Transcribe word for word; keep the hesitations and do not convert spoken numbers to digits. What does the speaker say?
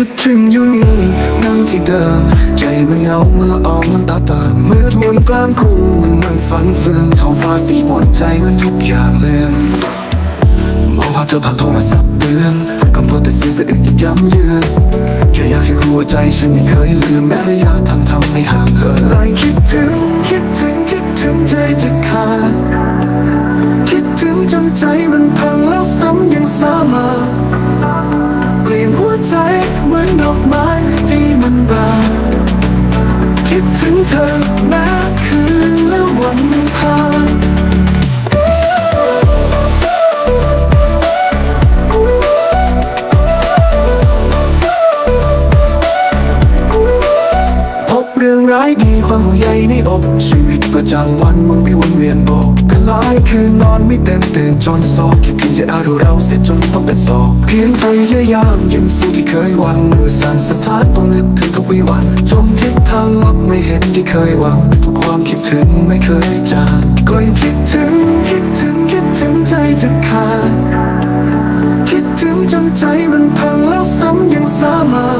ดถึงอยู่นี่นั่งที่เดิมใจมันเหงามันละอองมันตาตาเมื่อทวนกลางกรุงมันมันฝันฟื้นท้องฟ้าสีหมดใจมันทุกอย่างเลือนมองภาพเธอผ่านโทรศัพท์เตือนคำพูดแต่เสียงสะอึกยังย้ำยืนแค่อยากให้รู้ว่าใจฉันไม่เคยลืมแม้ระยะทางทำให้ห่างเหินไล่คิดถึงคิดถึงคิดถึงใจจะขาดคิดถึงจนใจมันพังแล้วซ้ำยังสามารถเปลี่ยนหัวใจเหมือนดอกไม้ที่มันบานคิดถึงเธอแม้คืนและวันผ่านเรื่องร้ายดีความห่วงใยในอกชีวิตประจำวันมึงไม่วนเวียนบอกคล้ายคืนนอนไม่เต็มตื่นจนซอกคิดถึงจะเอาดูเราเสียจนต้องเป็นศอกเพียงพยายามยังสู้ที่เคยหวังมือสั่นสะท้านต้องนึกถึงทุกวิวันจมทิศทางลับไม่เห็นที่เคยหวังทุกความคิดถึงไม่เคยจางก็ยังคิดถึงคิดถึงคิดถึงใจจะขาดคิดถึงจนใจมันพังแล้วซ้ำยังสามารถ